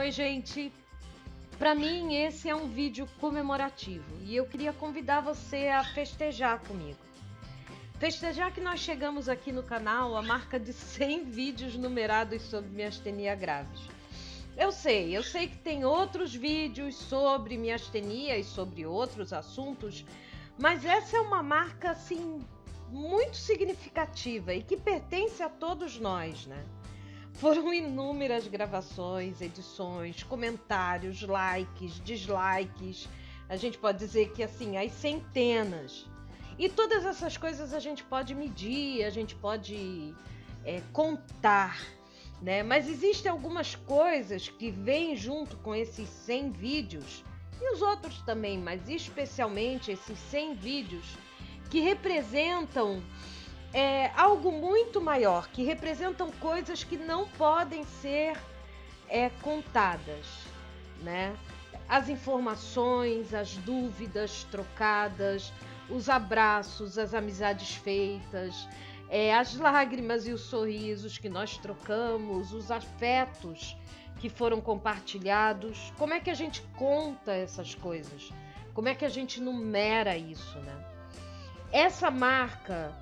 Oi, gente! Para mim, esse é um vídeo comemorativo e eu queria convidar você a festejar comigo. Festejar que nós chegamos aqui no canal a marca de 100 vídeos numerados sobre miastenia graves. Eu sei que tem outros vídeos sobre miastenia e sobre outros assuntos, mas essa é uma marca assim muito significativa e que pertence a todos nós, né? Foram inúmeras gravações, edições, comentários, likes, dislikes. A gente pode dizer que assim, as centenas. E todas essas coisas a gente pode medir, a gente pode contar, né? Mas existem algumas coisas que vêm junto com esses 100 vídeos, e os outros também, mas especialmente esses 100 vídeos, que representam algo muito maior, que representam coisas que não podem ser contadas, né? As informações, as dúvidas trocadas, os abraços, as amizades feitas, as lágrimas e os sorrisos que nós trocamos, os afetos que foram compartilhados. Como é que a gente conta essas coisas? Como é que a gente numera isso, né? Essa marca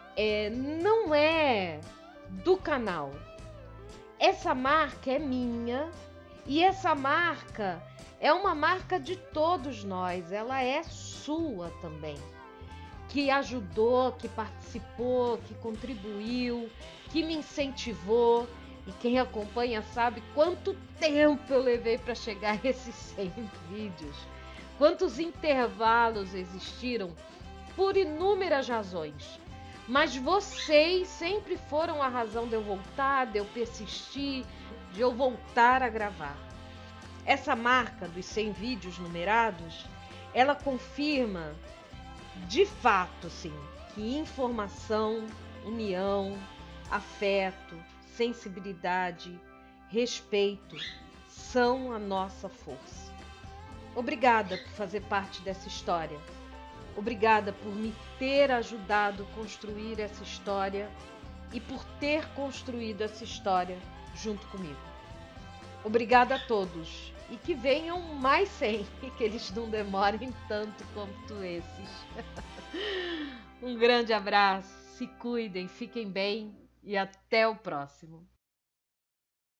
não é do canal. Essa marca é minha e essa marca é uma marca de todos nós. Ela é sua também, que ajudou, que participou, que contribuiu, que me incentivou. E quem acompanha sabe quanto tempo eu levei para chegar a esses 100 vídeos. Quantos intervalos existiram por inúmeras razões. Mas vocês sempre foram a razão de eu voltar, de eu persistir, de eu voltar a gravar. Essa marca dos 100 vídeos numerados, ela confirma de fato, sim, que informação, união, afeto, sensibilidade, respeito são a nossa força. Obrigada por fazer parte dessa história. Obrigada por me ter ajudado a construir essa história e por ter construído essa história junto comigo. Obrigada a todos e que venham mais 100 e que eles não demorem tanto quanto esses. Um grande abraço, se cuidem, fiquem bem e até o próximo.